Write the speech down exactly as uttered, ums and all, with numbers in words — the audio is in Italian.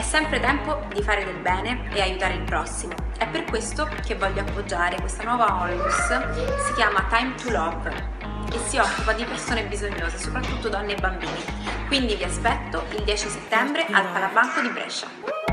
sempre tempo di fare del bene e aiutare il prossimo. È per questo che voglio appoggiare questa nuova onlus, si chiama Time to Love e si occupa di persone bisognose, soprattutto donne e bambini. Quindi vi aspetto il dieci settembre al Palabanco di Brescia.